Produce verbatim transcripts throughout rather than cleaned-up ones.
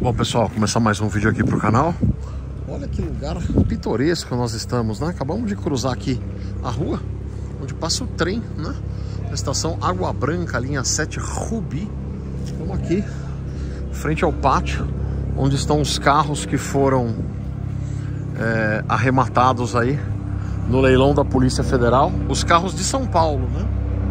Bom, pessoal, começar mais um vídeo aqui pro canal. Olha que lugar pitoresco nós estamos, né? Acabamos de cruzar aqui a rua onde passa o trem, né? Na estação Água Branca, linha sete Rubi. Estamos aqui, frente ao pátio, onde estão os carros que foram é, arrematados aí no leilão da Polícia Federal. Os carros de São Paulo, né?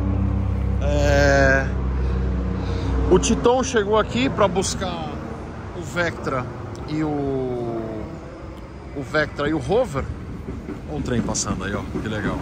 É... O Titon chegou aqui para buscar o Vectra e o o Vectra e o Rover. Olha o trem passando aí, ó, que legal.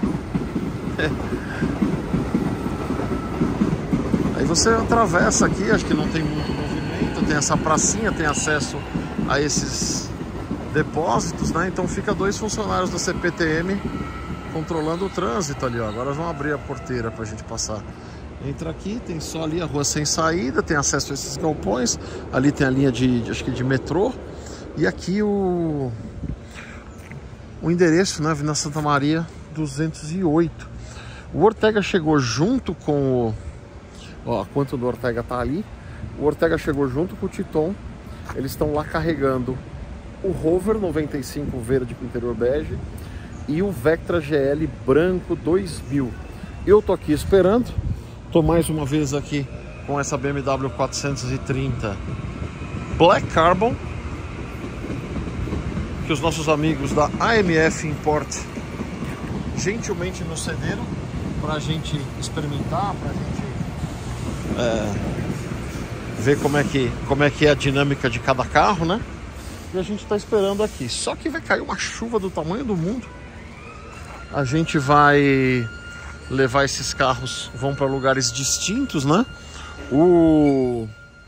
Aí você atravessa aqui, acho que não tem muito movimento, tem essa pracinha, tem acesso a esses depósitos, né? Então fica dois funcionários da C P T M controlando o trânsito ali, ó. Agora vão abrir a porteira pra gente passar. Entra aqui, tem só ali a rua sem saída, tem acesso a esses galpões. Ali tem a linha de, acho que de metrô. E aqui o, o endereço, né? Avenida Santa Maria duzentos e oito. O Ortega chegou junto com o... Ó, a conta do Ortega tá ali. O Ortega chegou junto com o Titon. Eles estão lá carregando o Rover noventa e cinco verde com interior bege e o Vectra G L branco dois mil. Eu tô aqui esperando. Tô mais uma vez aqui com essa B M W quatrocentos e trinta Black Carbon, que os nossos amigos da A M F Import gentilmente nos cederam para a gente experimentar, para a gente é, ver como é, que, como é que é a dinâmica de cada carro, né? E a gente está esperando aqui. Só que vai cair uma chuva do tamanho do mundo. A gente vai levar esses carros, vão para lugares distintos, né? O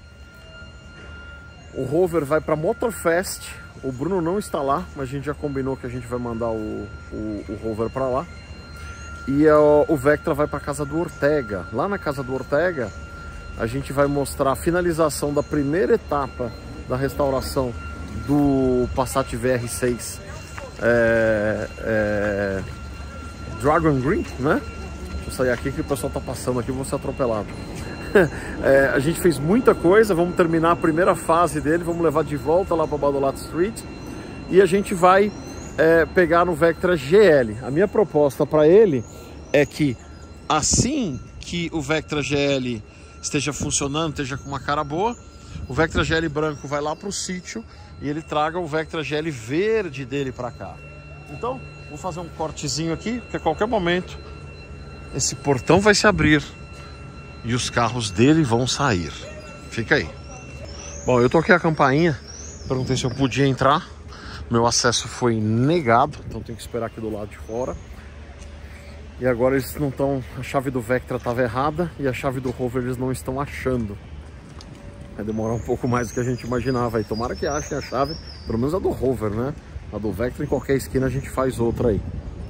o Rover vai para Motorfest. O Bruno não está lá, mas a gente já combinou que a gente vai mandar o, o, o Rover para lá. E o, o Vectra vai para casa do Ortega. Lá na casa do Ortega, a gente vai mostrar a finalização da primeira etapa da restauração do Passat V R seis é, é, Dragon Green, né? Deixa eu sair aqui que o pessoal tá passando aqui, vou ser atropelado. É, a gente fez muita coisa, vamos terminar a primeira fase dele, vamos levar de volta lá para Badolato Street e a gente vai é, pegar no Vectra G L. A minha proposta para ele é que assim que o Vectra G L esteja funcionando, esteja com uma cara boa, o Vectra G L branco vai lá para o sítio e ele traga o Vectra G L verde dele para cá. Então, vou fazer um cortezinho aqui, porque a qualquer momento esse portão vai se abrir e os carros dele vão sair. Fica aí. Bom, eu toquei a campainha, perguntei se eu podia entrar. Meu acesso foi negado, então tenho que esperar aqui do lado de fora. E agora eles não estão... A chave do Vectra estava errada e a chave do Rover eles não estão achando. Vai demorar um pouco mais do que a gente imaginava aí. Tomara que achem a chave, pelo menos a do Rover, né? A do Vectra em qualquer esquina a gente faz outra aí.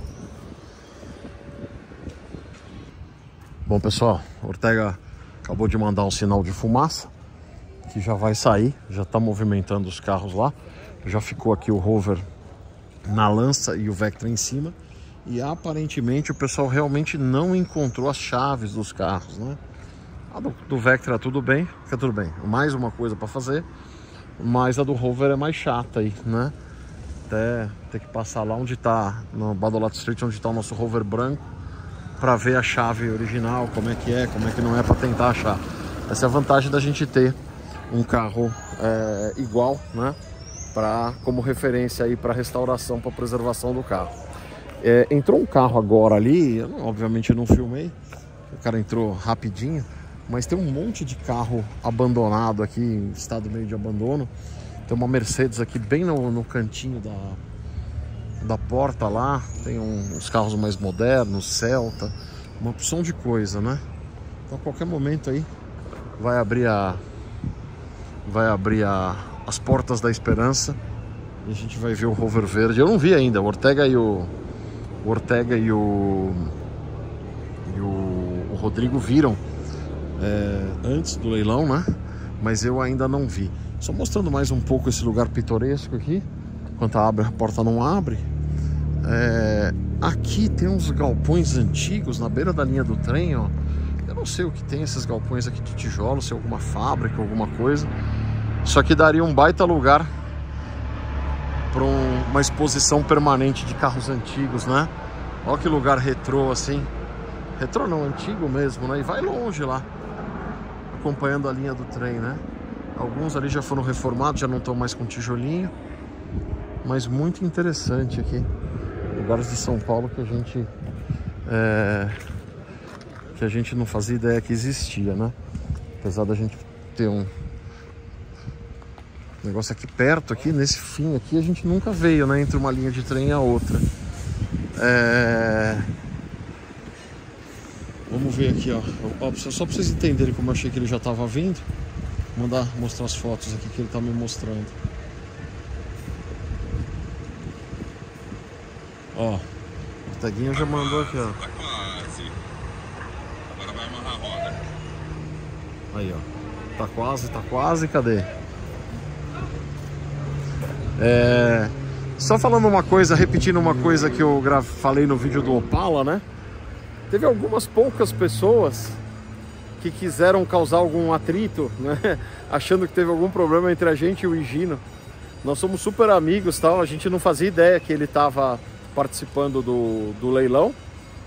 Bom, pessoal, o Ortega acabou de mandar um sinal de fumaça que já vai sair, já está movimentando os carros lá. Já ficou aqui o Rover na lança e o Vectra em cima. E aparentemente o pessoal realmente não encontrou as chaves dos carros, né? A do, do Vectra tudo bem, fica tudo bem. Mais uma coisa para fazer, mas a do Rover é mais chata aí, né? Até ter que passar lá onde está, no Badolato Street, onde está o nosso Rover branco, para ver a chave original, como é que é, como é que não é, para tentar achar. Essa é a vantagem da gente ter um carro é, igual, né? Pra, como referência aí para restauração, para preservação do carro. É, entrou um carro agora ali, eu, obviamente eu não filmei, o cara entrou rapidinho, mas tem um monte de carro abandonado aqui, em estado meio de abandono. Tem uma Mercedes aqui bem no, no cantinho da, da porta lá, tem um, uns carros mais modernos, Celta, uma opção de coisa, né? Então a qualquer momento aí vai abrir a vai abrir a, as portas da esperança e a gente vai ver o Rover verde. Eu não vi ainda, o Ortega e o, o Ortega e o e o, o Rodrigo viram é, antes do leilão, né? Mas eu ainda não vi. Só mostrando mais um pouco esse lugar pitoresco aqui, enquanto abre, a porta não abre. É, aqui tem uns galpões antigos na beira da linha do trem, ó. Eu não sei o que tem esses galpões aqui de tijolo, se é alguma fábrica, alguma coisa. Isso aqui daria um baita lugar para um, uma exposição permanente de carros antigos, né? Olha que lugar retrô assim. Retrô não, antigo mesmo, né? E vai longe lá, acompanhando a linha do trem, né? Alguns ali já foram reformados, já não estão mais com tijolinho. Mas muito interessante aqui. Lugares de São Paulo que a gente... É, que a gente não fazia ideia que existia, né? Apesar da gente ter um negócio aqui perto, aqui nesse fim aqui, a gente nunca veio, né? Entre uma linha de trem e a outra. É... Vamos ver aqui, ó. Só para vocês entenderem como eu achei que ele já estava vindo. Vou mandar mostrar as fotos aqui que ele está me mostrando. Ó, o Taguinho já mandou aqui, ó. Tá quase. Agora vai amarrar a roda. Aí, ó. Tá quase, tá quase, cadê? É... Só falando uma coisa, repetindo uma coisa que eu gra... falei no vídeo do Opala, né? Teve algumas poucas pessoas que quiseram causar algum atrito, né? Achando que teve algum problema entre a gente e o Higino. Nós somos super amigos, tal. A gente não fazia ideia que ele estava participando do, do leilão.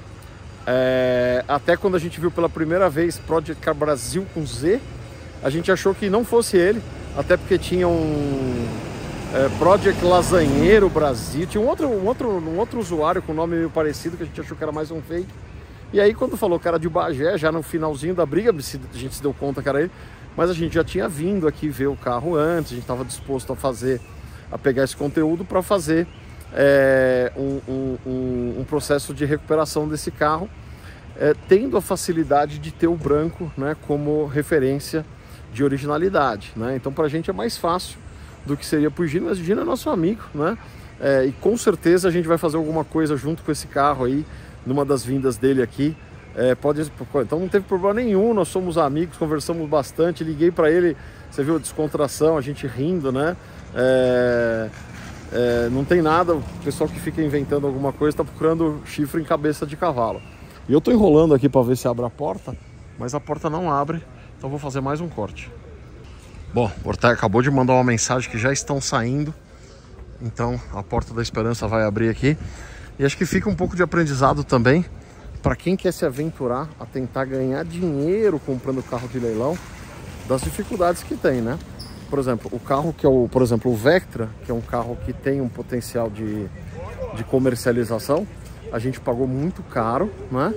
É... Até quando a gente viu pela primeira vez Project Car Brasil com Z, a gente achou que não fosse ele, até porque tinha um é, Project Lasanheiro Brasil, tinha um outro, um, outro, um outro usuário com nome meio parecido que a gente achou que era mais um fake. E aí quando falou que era de Bagé, já no finalzinho da briga, a gente se deu conta que era ele, mas a gente já tinha vindo aqui ver o carro antes, a gente estava disposto a fazer, a pegar esse conteúdo para fazer é, um, um, um, um processo de recuperação desse carro, é, tendo a facilidade de ter o branco, né, como referência de originalidade, né? Então pra gente é mais fácil do que seria pro Gino, mas o Gino é nosso amigo, né? É, e com certeza a gente vai fazer alguma coisa junto com esse carro aí, numa das vindas dele aqui. É, pode, então não teve problema nenhum, nós somos amigos, conversamos bastante, liguei para ele, você viu a descontração, a gente rindo, né? É, é, não tem nada, o pessoal que fica inventando alguma coisa está procurando chifre em cabeça de cavalo. E eu tô enrolando aqui para ver se abre a porta, mas a porta não abre, então vou fazer mais um corte. Bom, o Ortega acabou de mandar uma mensagem que já estão saindo, então a porta da esperança vai abrir aqui. E acho que fica um pouco de aprendizado também para quem quer se aventurar a tentar ganhar dinheiro comprando carro de leilão, das dificuldades que tem, né? Por exemplo, o carro que é o, por exemplo, o Vectra, que é um carro que tem um potencial de, de comercialização, a gente pagou muito caro, né?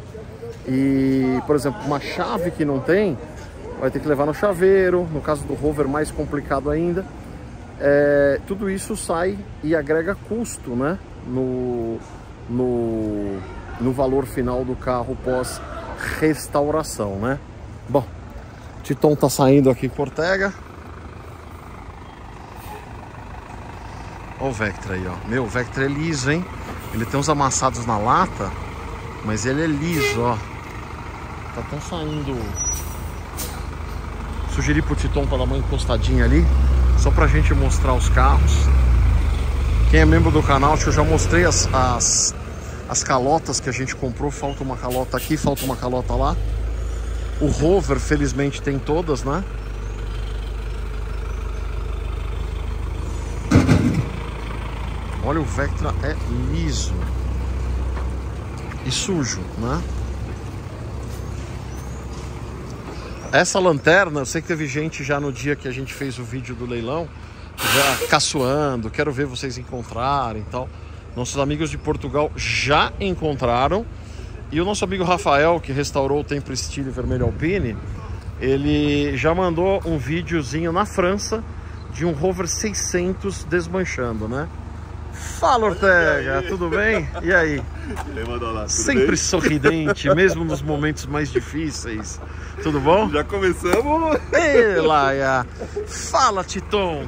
E, por exemplo, uma chave que não tem, vai ter que levar no chaveiro, no caso do Rover mais complicado ainda. É, tudo isso sai e agrega custo, né? No, no, no valor final do carro pós restauração, né? Bom, o Titon tá saindo aqui com o Ortega. Olha o Vectra aí, ó. Meu, o Vectra é liso, hein? Ele tem uns amassados na lata, mas ele é liso, ó. Tá tão saindo. Sugeri pro Titon para dar uma encostadinha ali, só pra gente mostrar os carros. Quem é membro do canal, acho que eu já mostrei as, as, as calotas que a gente comprou. Falta uma calota aqui, falta uma calota lá. O Rover, felizmente, tem todas, né? Olha, o Vectra é liso e sujo, né? Essa lanterna, eu sei que teve gente já no dia que a gente fez o vídeo do leilão já caçoando, quero ver vocês encontrarem e tal. Nossos amigos de Portugal já encontraram. E o nosso amigo Rafael, que restaurou o Tempra Style Vermelho Alpine, ele já mandou um videozinho na França de um Rover seiscentos desmanchando, né? Fala, Ortega, tudo bem? E aí? Ele mandou lá, tudo Sempre bem? sorridente, mesmo nos momentos mais difíceis. Tudo bom? Já começamos. Ei, Laia. Fala, Titon.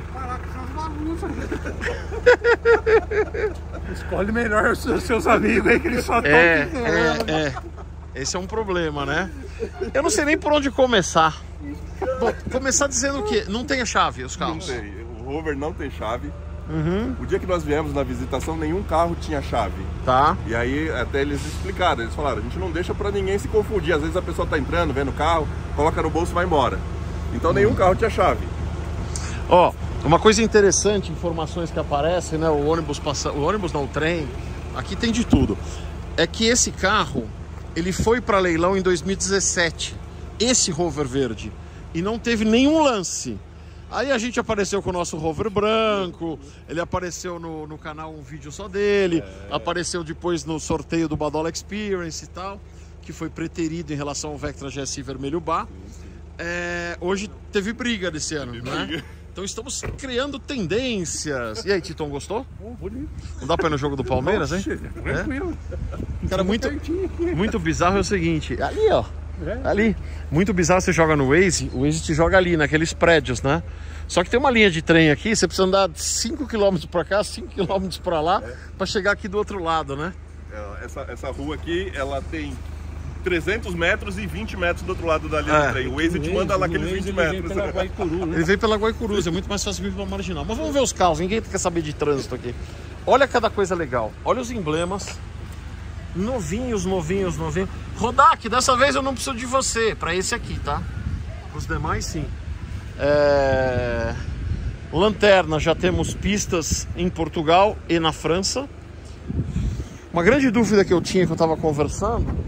Escolhe melhor os seus, seus amigos aí, que eles só estão É, dizendo. é, é. Esse é um problema, né? Eu não sei nem por onde começar. Bom, começar dizendo o quê? Não tem a chave, os Não carros. tem. O Rover não tem chave. Uhum, O dia que nós viemos na visitação, nenhum carro tinha chave. tá. E aí até eles explicaram, eles falaram, a gente não deixa pra ninguém se confundir. Às vezes a pessoa tá entrando, vendo o carro, coloca no bolso e vai embora. Então nenhum carro tinha chave. Ó, uma coisa interessante, informações que aparecem, né? O ônibus passa, o ônibus não, o trem, aqui tem de tudo. É que esse carro, ele foi para leilão em dois mil e dezessete, esse Rover verde, e não teve nenhum lance. Aí a gente apareceu com o nosso Rover branco, ele apareceu no, no canal um vídeo só dele, é. apareceu depois no sorteio do Badola Experience e tal, que foi preterido em relação ao Vectra G S I vermelho bar. É, hoje teve briga desse ano, teve né? Briga. Então estamos criando tendências. E aí, Titon, gostou? Oh, bonito. Não dá pra ir no jogo do Palmeiras, Nossa, hein? Tranquilo. É? Cara, muito, muito bizarro é o seguinte, ali ó, é. ali, muito bizarro, você joga no Waze, o Waze te joga ali, naqueles prédios, né? Só que tem uma linha de trem aqui, você precisa andar cinco quilômetros pra cá, cinco quilômetros pra lá, é. pra chegar aqui do outro lado, né? Essa, essa rua aqui, ela tem trezentos metros e vinte metros do outro lado da linha é. do trem. O Waze te manda lá aqueles vinte metros. Ele vem pela Guaicuru, né? Ele vem pela Guaicuru, é muito mais fácil vir pela Marginal. Mas vamos ver os carros, ninguém quer saber de trânsito aqui. Olha cada coisa legal. Olha os emblemas. Novinhos, novinhos, novinhos. Rodak, dessa vez eu não preciso de você, para esse aqui, tá? Os demais sim. É... Lanterna, já temos pistas em Portugal e na França. Uma grande dúvida que eu tinha, que eu estava conversando...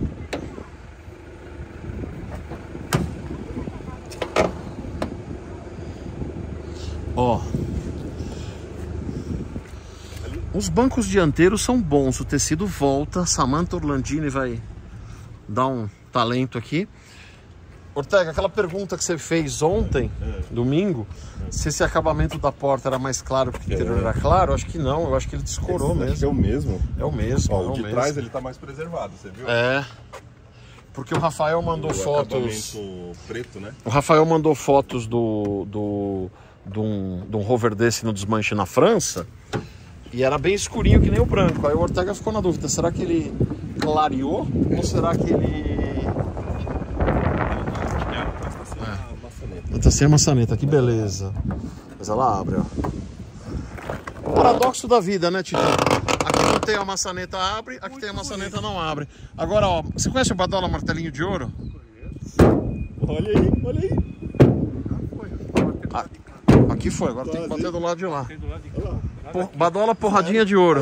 Ó, os bancos dianteiros são bons, o tecido volta, Samantha Orlandini vai dar um talento aqui. Ortega, aquela pergunta que você fez ontem, é. domingo, é. se esse acabamento da porta era mais claro porque o interior é. era claro, acho que não, eu acho que ele descorou esse, mesmo. Acho que é o mesmo. É o mesmo. Ó, é o de mesmo. trás ele tá mais preservado, você viu? É. Porque o Rafael mandou o fotos. Preto, né? O Rafael mandou fotos do. do De um, de um Rover desse no desmanche na França, e era bem escurinho que nem o branco. Aí o Ortega ficou na dúvida, será que ele clareou ou será que ele... É. Tá sem a maçaneta, que beleza. Mas ela abre, ó. O paradoxo da vida, né, Tito? Aqui não tem a maçaneta, abre, aqui Muito tem a maçaneta, bonito. não abre. Agora, ó, você conhece o Badola Martelinho de Ouro? Olha aí, olha aí. Ah, aqui foi, agora tem que bater do lado de lá. Por, Badola Porradinha de Ouro.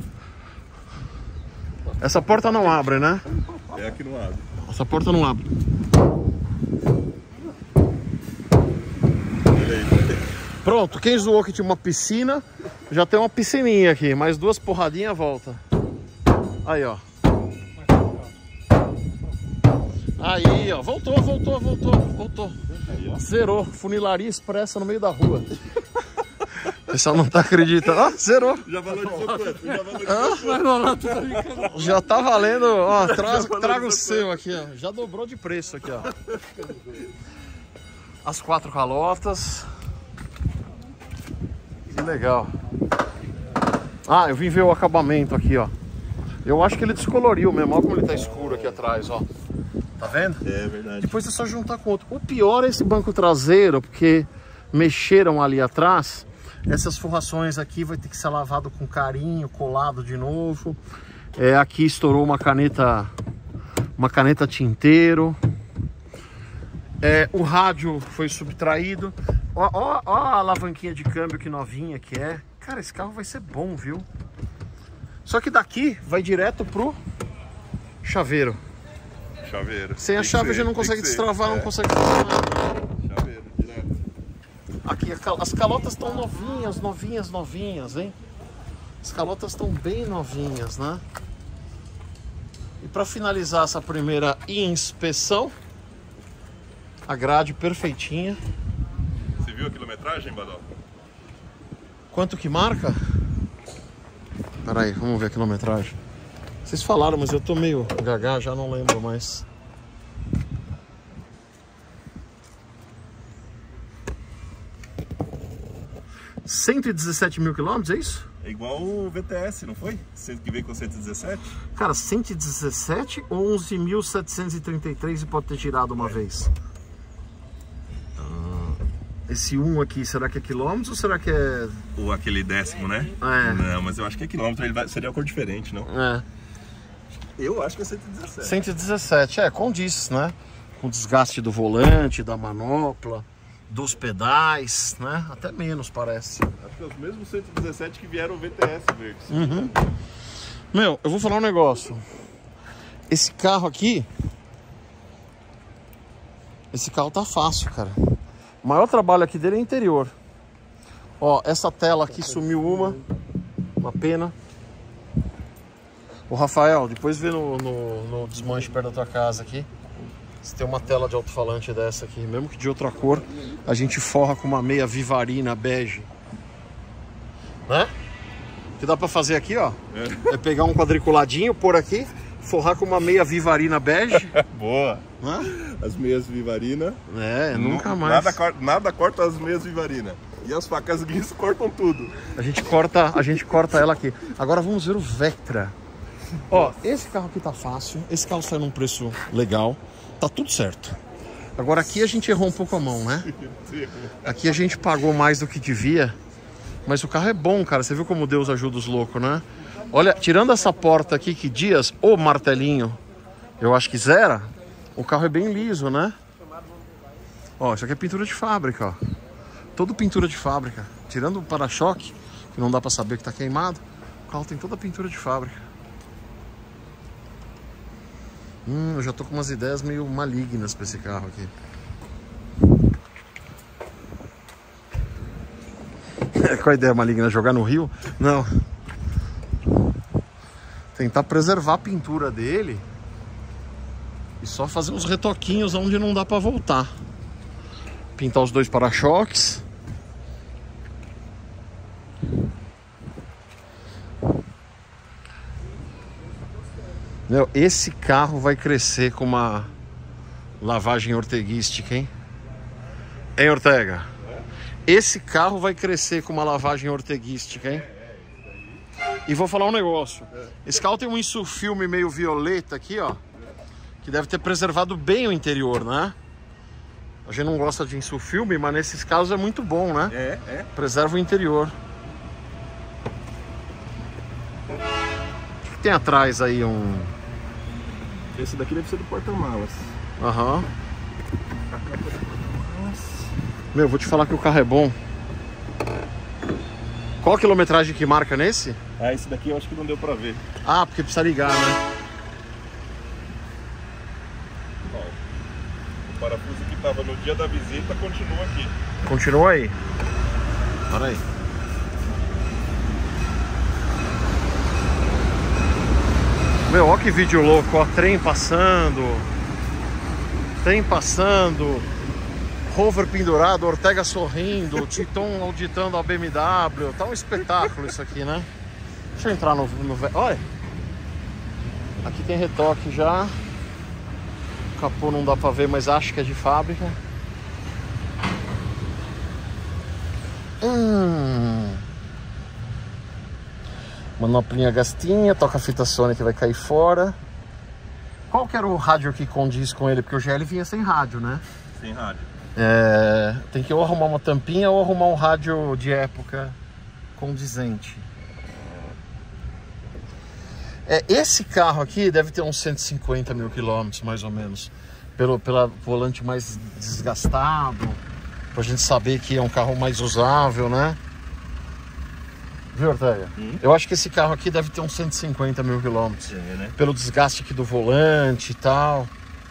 Essa porta não abre, né? É, aqui não abre. Essa porta não abre. Pronto, quem zoou que tinha uma piscina, já tem uma piscininha aqui, mais duas porradinhas, volta. Aí, ó. Aí, ó, voltou, voltou, voltou, voltou. Zerou, funilaria expressa no meio da rua. O pessoal não tá acreditando. Ó, zerou. Já valorizou quanto? Já valorizou quanto? Já tá valendo, ó, traz, traga o seu aqui, ó. Já dobrou de preço aqui, ó. As quatro calotas. Que legal. Ah, eu vim ver o acabamento aqui, ó. Eu acho que ele descoloriu mesmo, olha como ele tá escuro aqui atrás, ó. Tá vendo? É verdade. Depois é só juntar com outro. O pior é esse banco traseiro, porque mexeram ali atrás. Essas forrações aqui vai ter que ser lavado com carinho, colado de novo. É, aqui estourou uma caneta, uma caneta tinteiro. É, o rádio foi subtraído. Ó, ó, ó a alavanquinha de câmbio que novinha que é. Cara, esse carro vai ser bom, viu? Só que daqui vai direto pro chaveiro. Chaveiro. Sem a chave a gente não consegue destravar, é. não consegue fazer nada. Chaveiro, direto. Aqui as calotas estão novinhas, novinhas, novinhas, hein? As calotas estão bem novinhas, né? E para finalizar essa primeira inspeção, a grade perfeitinha. Você viu a quilometragem, Badal? Quanto que marca? Pera aí, vamos ver a quilometragem. Vocês falaram, mas eu tô meio gaga, já não lembro mais. cento e dezessete mil quilômetros, é isso? É igual o V T S, não foi? Que veio com cento e dezessete? Cara, cento e dezessete ou onze mil setecentos e trinta e três e pode ter girado uma é. vez? Esse um aqui, será que é quilômetros ou será que é... Ou aquele décimo, né? É. Não, mas eu acho que é quilômetro, ele vai... seria uma cor diferente, não? É. Eu acho que é cento e dezessete. cento e dezessete, é, condiz, né? Com o desgaste do volante, da manopla, dos pedais, né? Até menos, parece. Acho que é os mesmos cento e dezessete que vieram o V T S verde. Uhum. Meu, eu vou falar um negócio. Esse carro aqui... Esse carro tá fácil, cara. O maior trabalho aqui dele é interior. Ó, essa tela aqui sumiu uma. Uma pena. Ô Rafael, depois vê no, no, no desmanche perto da tua casa aqui. Se tem uma tela de alto-falante dessa aqui, mesmo que de outra cor, a gente forra com uma meia Vivarina bege. Né? O que dá pra fazer aqui, ó, é, é pegar um quadriculadinho, pôr aqui, forrar com uma meia Vivarina bege. Boa. Né? As meias Vivarina. É, nunca mais. Nada, nada corta as meias Vivarina. E as facas guinso cortam tudo. A gente corta, a gente corta ela aqui. Agora vamos ver o Vectra. Ó, esse carro aqui tá fácil. Esse carro sai num preço legal. Tá tudo certo. Agora aqui a gente errou um pouco a mão, né? Aqui a gente pagou mais do que devia. Mas o carro é bom, cara. Você viu como Deus ajuda os loucos, né? Olha, tirando essa porta aqui que dias, o martelinho, eu acho que zera. O carro é bem liso, né? Ó, isso aqui é pintura de fábrica, ó. Todo pintura de fábrica. Tirando o para-choque, que não dá pra saber que tá queimado. O carro tem toda a pintura de fábrica. Hum, eu já tô com umas ideias meio malignas pra esse carro aqui. Qual a ideia maligna? Jogar no rio? Não. Tentar preservar a pintura dele e só fazer uns retoquinhos onde não dá pra voltar. Pintar os dois para-choques. Meu, esse carro vai crescer com uma lavagem orteguística, hein? Hein, Ortega? Esse carro vai crescer com uma lavagem orteguística, hein? E vou falar um negócio. Esse carro tem um insufilme meio violeta aqui, ó, que deve ter preservado bem o interior, né? A gente não gosta de insufilme, mas nesses casos é muito bom, né? É, é. Preserva o interior. O que tem atrás aí? Um... Esse daqui deve ser do porta-malas. Aham. Uhum. Meu, vou te falar que o carro é bom. Qual a quilometragem que marca nesse? Ah, esse daqui eu acho que não deu pra ver. Ah, porque precisa ligar, né? Ó, o parafuso que tava no dia da visita continua aqui. Continua aí. Para aí. Meu, olha que vídeo louco, ó. Trem passando. Trem passando. Rover pendurado, Ortega sorrindo, Titon auditando a B M W. Tá um espetáculo isso aqui, né? Deixa eu entrar no... no... Olha! Aqui tem retoque já. O capô não dá pra ver, mas acho que é de fábrica. Hum. Manoplinha gastinha, toca a fita Sony que vai cair fora. Qual que era o rádio que condiz com ele? Porque o G L vinha sem rádio, né? Sem rádio. É, tem que ou arrumar uma tampinha ou arrumar um rádio de época condizente. É, esse carro aqui deve ter uns cento e cinquenta mil quilômetros, mais ou menos. Pelo pela volante mais desgastado, pra gente saber que é um carro mais usável, né? Viu, Ortega? Hum? Eu acho que esse carro aqui deve ter uns cento e cinquenta mil quilômetros. É, né? Pelo desgaste aqui do volante e tal.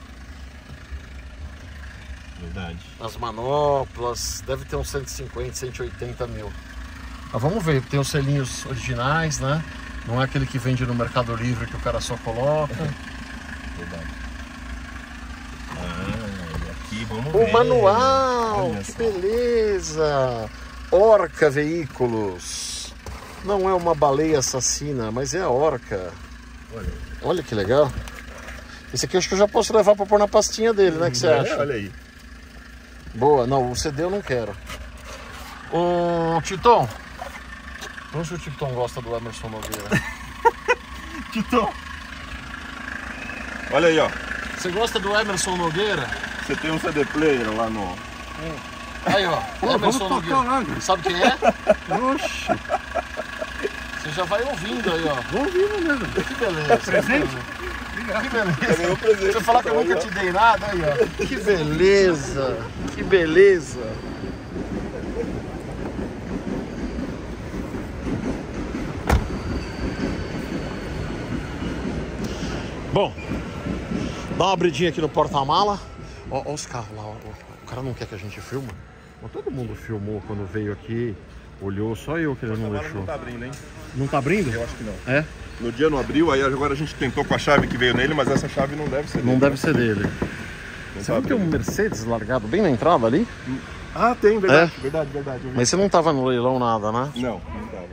Verdade. As manoplas, deve ter uns cento e cinquenta, cento e oitenta mil. Mas vamos ver, tem os selinhos originais, né? Não é aquele que vende no Mercado Livre que o cara só coloca. Verdade. Ah, e aqui vamos o ver. O manual, olha que só. beleza! Orca Veículos. Não é uma baleia assassina, mas é a Orca. Olha, olha que legal. Esse aqui eu acho que eu já posso levar para pôr na pastinha dele, né? O que você é, acha? Olha aí. Boa, não, o C D eu não quero. Ô, Titon. Vamos ver se o Titon gosta do Emerson Nogueira. Titon. Olha aí, ó. Você gosta do Emerson Nogueira? Você tem um C D player lá no... Hum. Aí, ó. Pô, Emerson vamos tocar lá, Nogueira. Sabe quem é? Oxi. Você já vai ouvindo aí, ó. Vou ouvindo mesmo. Que beleza. Presente? Que beleza. Presente. Você falar que eu nunca te dei nada, aí, ó. Que beleza. Que beleza. Bom, dá uma abridinha aqui no porta-mala. Ó, ó os carros lá, ó. O cara não quer que a gente filme. Mas todo mundo filmou quando veio aqui, olhou, só eu que ele não deixou. Não tá abrindo, hein? Não tá abrindo? Eu acho que não. É? No dia não abriu, aí agora a gente tentou com a chave que veio nele, mas essa chave não deve ser dele. Não deve ser dele. Não Você tá viu que tem um Mercedes largado bem na entrada ali? Ah, tem, verdade, É? verdade, verdade. eu vi. Mas você não tava no leilão nada, né? Não, não tava.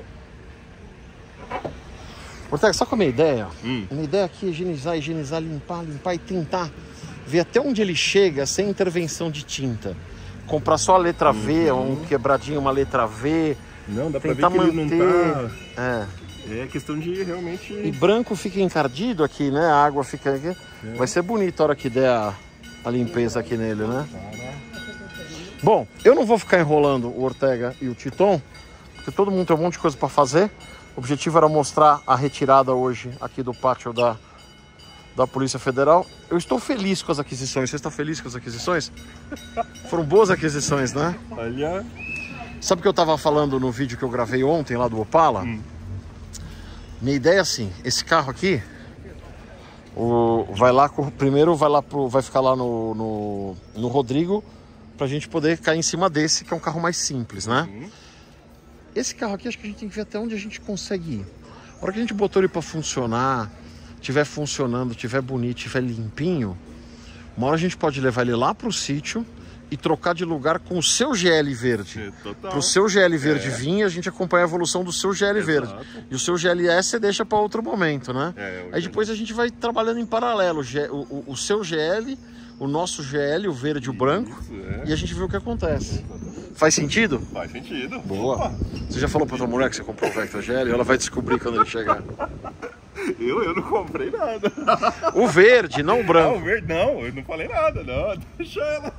Ortega, sabe qual é a minha ideia? Hum. A minha ideia aqui é higienizar, higienizar, limpar, limpar e tentar ver até onde ele chega sem intervenção de tinta. Comprar só a letra V, Uhum. um quebradinho, uma letra V. Não, dá pra Tentar ver que manter. ele não tá... É. É questão de realmente... E branco fica encardido aqui, né? A água fica aqui. É. Vai ser bonito a hora que der a, a limpeza aqui nele, né? Bom, eu não vou ficar enrolando o Ortega e o Titon, porque todo mundo tem um monte de coisa para fazer. O objetivo era mostrar a retirada hoje aqui do pátio da, da Polícia Federal. Eu estou feliz com as aquisições. Você está feliz com as aquisições? Foram boas aquisições, né? Olha... Sabe o que eu estava falando no vídeo que eu gravei ontem lá do Opala? Hum. Minha ideia é assim, esse carro aqui, o, vai lá, primeiro vai, lá pro, vai ficar lá no, no, no Rodrigo, pra gente poder cair em cima desse, que é um carro mais simples, né? Uhum. Esse carro aqui, acho que a gente tem que ver até onde a gente consegue ir. A hora que a gente botou ele pra funcionar, tiver funcionando, tiver bonito, tiver limpinho, uma hora a gente pode levar ele lá pro sítio e trocar de lugar com o seu G L verde. Para o seu G L verde é. vir, a gente acompanha a evolução do seu G L Exato. verde. E o seu G L S você deixa para outro momento, né? É, Aí depois a gente vai trabalhando em paralelo. O, o, o seu G L, o nosso G L, o verde e o branco. Isso, é. E a gente vê o que acontece. Faz sentido? Faz sentido. Boa. Opa. Você já falou para tua mulher que você comprou o Vectra G L? Ela vai descobrir quando ele chegar. Eu, eu não comprei nada. O verde, não o branco. Ah, o verde não, eu não falei nada, não. Deixa ela.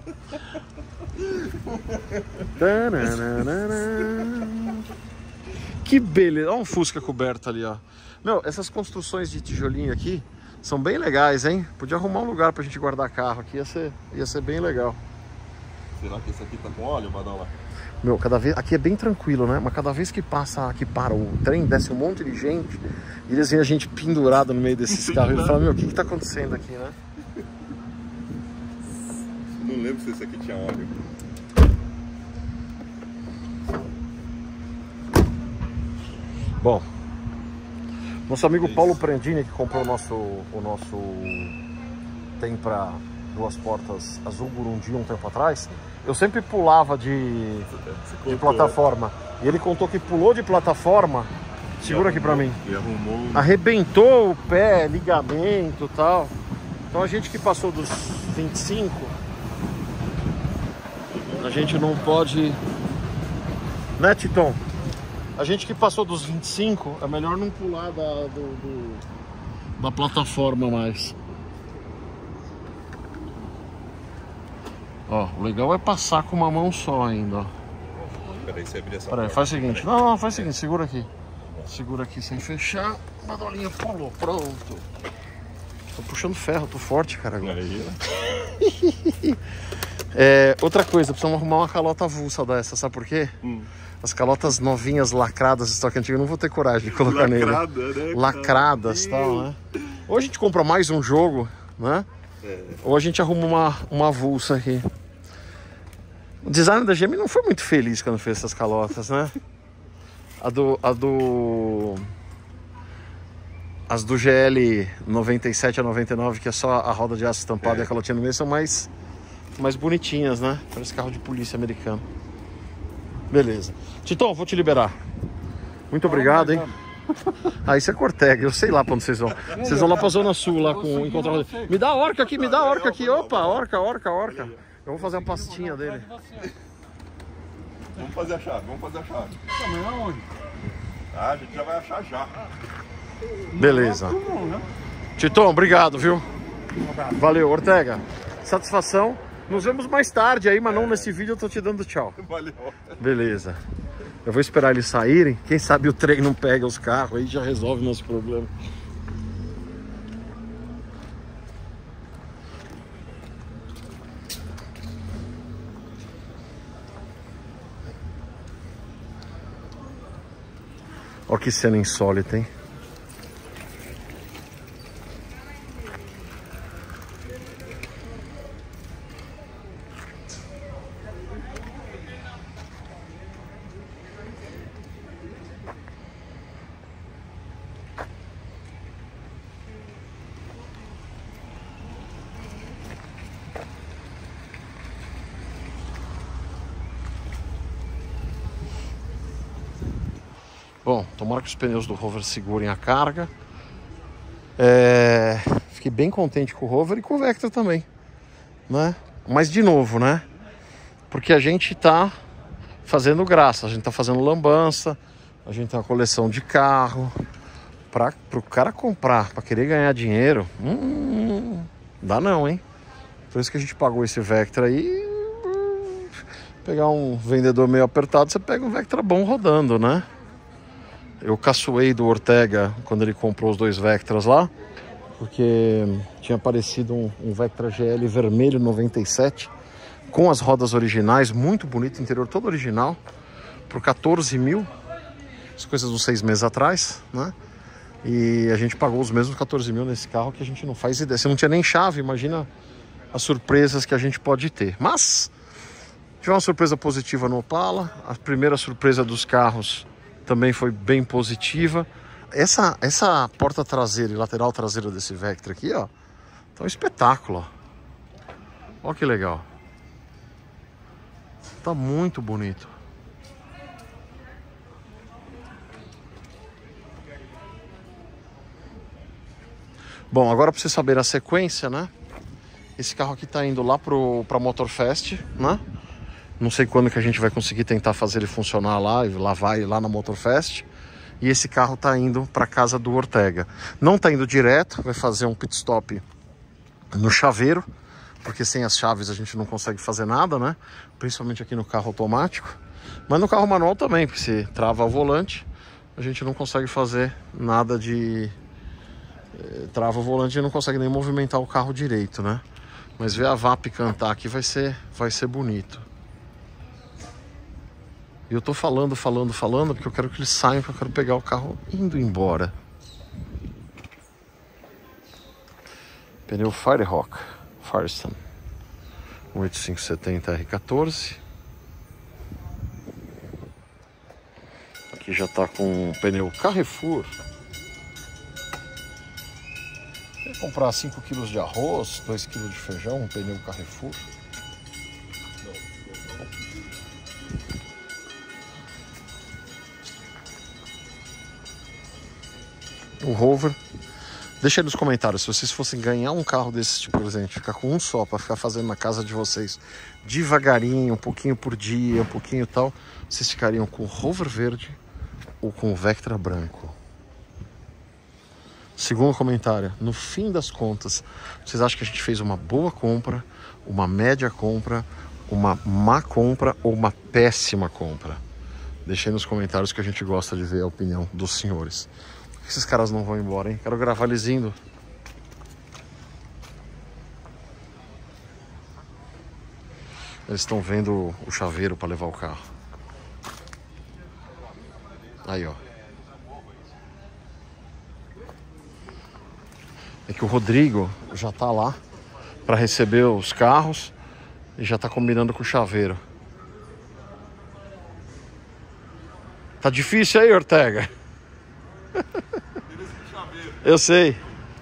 Que beleza. Olha um Fusca coberto ali, ó. Meu, essas construções de tijolinho aqui são bem legais, hein? Podia arrumar um lugar pra gente guardar carro aqui, ia ser, ia ser bem legal. Será que esse aqui tá com óleo, Badola? Meu, cada vez... Aqui é bem tranquilo, né? Mas cada vez que passa, que para o trem, desce um monte de gente e eles veem a gente pendurado no meio desses carros e falam, meu, o que que tá acontecendo aqui, né? Não lembro se esse aqui tinha óleo. Bom, nosso amigo é Paulo Prendini, que comprou o nosso, o nosso tem para duas portas azul Burundi um tempo atrás, eu sempre pulava de, de plataforma. E ele contou que pulou de plataforma, segura aqui pra mim, e arrumou... arrebentou o pé, ligamento e tal. Então a gente que passou dos vinte e cinco, a gente não pode... Né, Titon? A gente que passou dos vinte e cinco, é melhor não pular da, do, do, da plataforma mais. Ó, o legal é passar com uma mão só ainda, ó. Peraí, você abrir essa Peraí, faz o seguinte. Não, não, faz o seguinte, segura aqui. Segura aqui sem fechar. Badolinha pulou, pronto. Tô puxando ferro, tô forte, cara, agora. É, outra coisa, precisamos arrumar uma calota avulsa dessa, sabe por quê? Hum. As calotas novinhas, lacradas, estoque antigo, eu não vou ter coragem de colocar Lacrada, nele. Né, Lacradas e tal, né? Ou a gente compra mais um jogo, né? É. Ou a gente arruma uma, uma avulsa aqui. O designer da G M não foi muito feliz quando fez essas calotas, né? A do... A do... As do G L noventa e sete a noventa e nove, que é só a roda de aço estampada é. e a calotinha no meio, são mais, mais bonitinhas, né? Parece carro de polícia americano. Beleza. Titão, vou te liberar. Muito obrigado, hein? Ah, isso é Cortega, eu sei lá pra onde vocês vão. Vocês vão lá pra Zona Sul, lá com encontrar. Me dá a orca aqui, me dá a orca aqui. Opa, orca, orca, orca. Eu vou fazer a pastinha dele. Vamos fazer a chave, vamos fazer a chave. Mas aonde? Ah, a gente já vai achar já. Beleza. Titão, obrigado, viu? Valeu, Ortega. Satisfação. Nos vemos mais tarde aí, mas não nesse vídeo, eu tô te dando tchau. Valeu. Beleza. Eu vou esperar eles saírem. Quem sabe o trem não pega os carros aí, já resolve o nosso problema. Olha que cena insólita, hein? Bom, tomara que os pneus do Rover segurem a carga. É... Fiquei bem contente com o Rover e com o Vectra também, né? Mas de novo, né? Porque a gente tá fazendo graça, a gente tá fazendo lambança, a gente tem uma coleção de carro. Para o cara comprar, para querer ganhar dinheiro, hum, dá não, hein? Por isso que a gente pagou esse Vectra aí. Pegar um vendedor meio apertado, você pega um Vectra bom rodando, né? Eu caçoei do Ortega quando ele comprou os dois Vectras lá, porque tinha aparecido um, um Vectra G L vermelho noventa e sete com as rodas originais, muito bonito, interior todo original, por quatorze mil, as coisas dos seis meses atrás, né? E a gente pagou os mesmos quatorze mil nesse carro que a gente não faz ideia. Você não tinha nem chave, imagina as surpresas que a gente pode ter. Mas tive uma surpresa positiva no Opala. A primeira surpresa dos carros também foi bem positiva. Essa, essa porta traseira e lateral traseira desse Vectra aqui, ó, tá um espetáculo, ó. Olha que legal. Tá muito bonito. Bom, agora para você saber a sequência, né? Esse carro aqui tá indo lá pro, pra Motorfest, né? Não sei quando que a gente vai conseguir tentar fazer ele funcionar lá, e lá vai, lá na Motorfest. E esse carro tá indo para casa do Ortega. Não tá indo direto, vai fazer um pit stop no chaveiro, porque sem as chaves a gente não consegue fazer nada, né? Principalmente aqui no carro automático. Mas no carro manual também, porque se trava o volante, a gente não consegue fazer nada de... Trava o volante e não consegue nem movimentar o carro direito, né? Mas ver a V A P cantar aqui vai ser, vai ser bonito. E eu tô falando, falando, falando, porque eu quero que eles saiam, porque eu quero pegar o carro indo embora. Pneu Firehawk Firestone oito cinco setenta R quatorze. Aqui já tá com o pneu Carrefour. Vou comprar cinco quilos de arroz, dois quilos de feijão, um pneu Carrefour. O Rover. Deixa aí nos comentários se vocês fossem ganhar um carro desse tipo, por exemplo, ficar com um só para ficar fazendo na casa de vocês devagarinho, um pouquinho por dia, um pouquinho tal, vocês ficariam com o Rover verde ou com o Vectra branco? Segundo comentário, no fim das contas, vocês acham que a gente fez uma boa compra, uma média compra, uma má compra ou uma péssima compra? Deixem nos comentários que a gente gosta de ver a opinião dos senhores. Por que esses caras não vão embora, hein? Quero gravar eles indo. Eles estão vendo o chaveiro para levar o carro. Aí, ó. É que o Rodrigo já tá lá para receber os carros e já tá combinando com o chaveiro. Tá difícil aí, Ortega? Eu sei.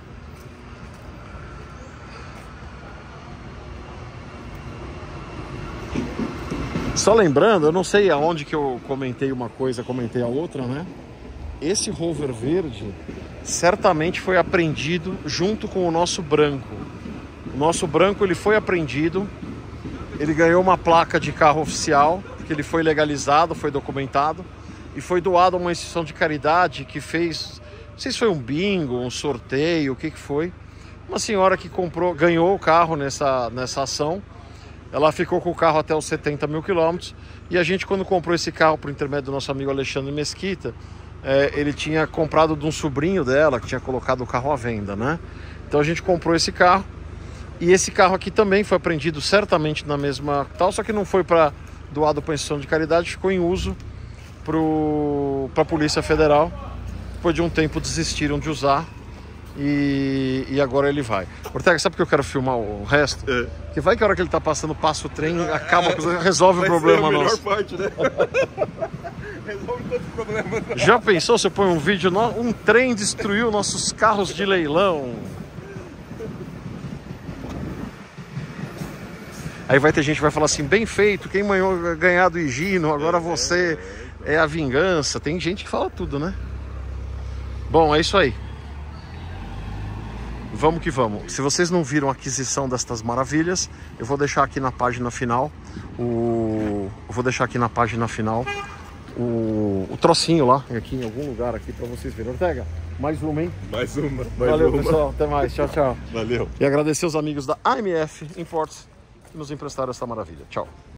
Só lembrando, eu não sei aonde que eu comentei uma coisa, comentei a outra, né? Esse Rover verde certamente foi apreendido junto com o nosso branco. O nosso branco ele foi apreendido, ele ganhou uma placa de carro oficial, que ele foi legalizado, foi documentado e foi doado a uma instituição de caridade que fez, não sei se foi um bingo, um sorteio, o que que foi. Uma senhora que comprou, ganhou o carro nessa, nessa ação. Ela ficou com o carro até os setenta mil quilômetros. E a gente, quando comprou esse carro por intermédio do nosso amigo Alexandre Mesquita, é, ele tinha comprado de um sobrinho dela que tinha colocado o carro à venda, né? Então a gente comprou esse carro. E esse carro aqui também foi apreendido certamente na mesma tal, só que não foi para doado para a instituição de caridade, ficou em uso para a Polícia Federal. Depois de um tempo desistiram de usar. E, e agora ele vai. Ortega, sabe por que eu quero filmar o resto? É. Porque vai que a hora que ele tá passando, passa o trem, acaba, é, resolve o problema nosso. Vai ser a melhor parte, né? Resolve todo o problema. Já pensou se eu põe um vídeo, um trem destruiu nossos carros de leilão? Aí vai ter gente que vai falar assim, bem feito, quem ganhou ganhar do Higino, agora você... é a vingança. Tem gente que fala tudo, né? Bom, é isso aí. Vamos que vamos. Se vocês não viram a aquisição destas maravilhas, eu vou deixar aqui na página final o... Eu vou deixar aqui na página final o, o trocinho lá, aqui em algum lugar aqui para vocês verem. Ortega, mais uma, hein? Mais uma. Mais Valeu, uma. pessoal. Até mais. Tchau, tchau. Valeu. E agradecer os amigos da A M F Imports que nos emprestaram essa maravilha. Tchau.